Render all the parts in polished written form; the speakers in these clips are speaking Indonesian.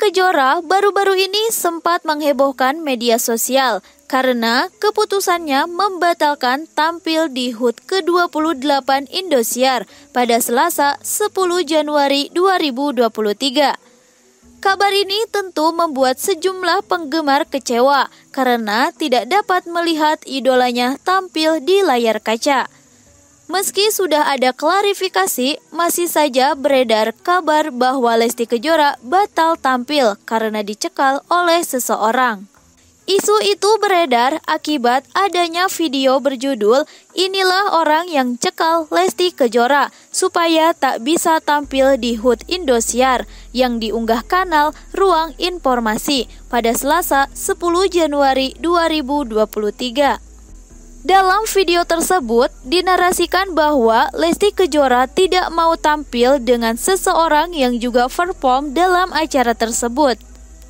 Kejora baru-baru ini sempat menghebohkan media sosial karena keputusannya membatalkan tampil di HUT ke-28 Indosiar pada Selasa 10 Januari 2023. Kabar ini tentu membuat sejumlah penggemar kecewa karena tidak dapat melihat idolanya tampil di layar kaca. Meski sudah ada klarifikasi, masih saja beredar kabar bahwa Lesti Kejora batal tampil karena dicekal oleh seseorang. Isu itu beredar akibat adanya video berjudul "Inilah Orang yang Cekal Lesti Kejora" supaya tak bisa tampil di HUT Indosiar yang diunggah kanal Ruang Informasi pada Selasa 10 Januari 2023. Dalam video tersebut, dinarasikan bahwa Lesti Kejora tidak mau tampil dengan seseorang yang juga perform dalam acara tersebut.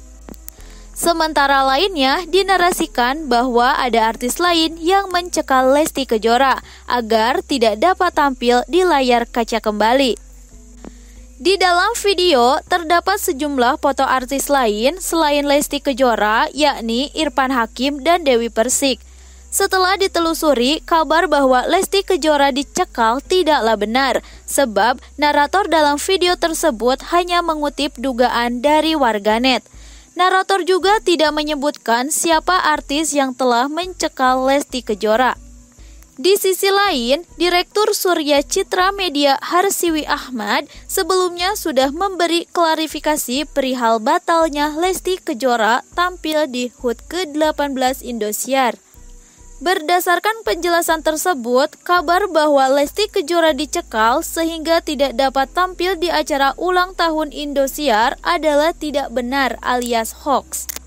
Sementara lainnya, dinarasikan bahwa ada artis lain yang mencekal Lesti Kejora agar tidak dapat tampil di layar kaca kembali. Di dalam video, terdapat sejumlah foto artis lain selain Lesti Kejora, yakni Irfan Hakim dan Dewi Persik. Setelah ditelusuri, kabar bahwa Lesti Kejora dicekal tidaklah benar, sebab narator dalam video tersebut hanya mengutip dugaan dari warganet. Narator juga tidak menyebutkan siapa artis yang telah mencekal Lesti Kejora. Di sisi lain, Direktur Surya Citra Media Harsiwi Ahmad sebelumnya sudah memberi klarifikasi perihal batalnya Lesti Kejora tampil di HUT ke-18 Indosiar. Berdasarkan penjelasan tersebut, kabar bahwa Lesti Kejora dicekal sehingga tidak dapat tampil di acara ulang tahun Indosiar adalah tidak benar alias hoax.